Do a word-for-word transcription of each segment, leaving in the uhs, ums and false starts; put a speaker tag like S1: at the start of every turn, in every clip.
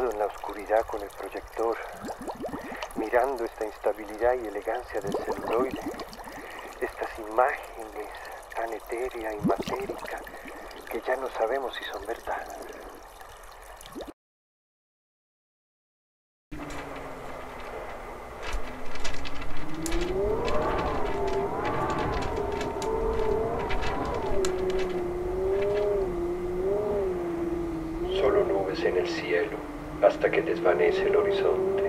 S1: perdido en la oscuridad con el proyector, mirando esta instabilidad y elegancia del celuloide, estas imágenes tan etérea y matérica que ya no sabemos si son verdad. Solo nubes en el cielo hasta que desvanece el horizonte.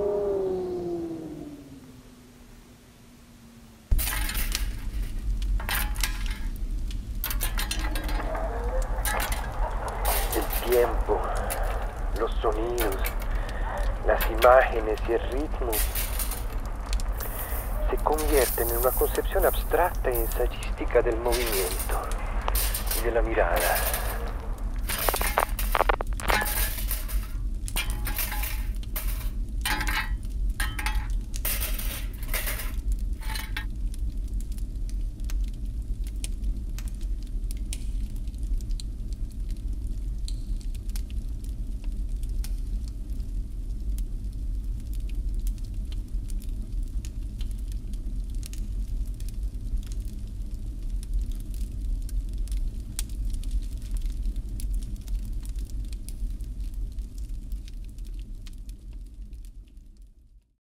S1: El tiempo, los sonidos, las imágenes y el ritmo se convierten en una concepción abstracta e ensayística del movimiento y de la mirada.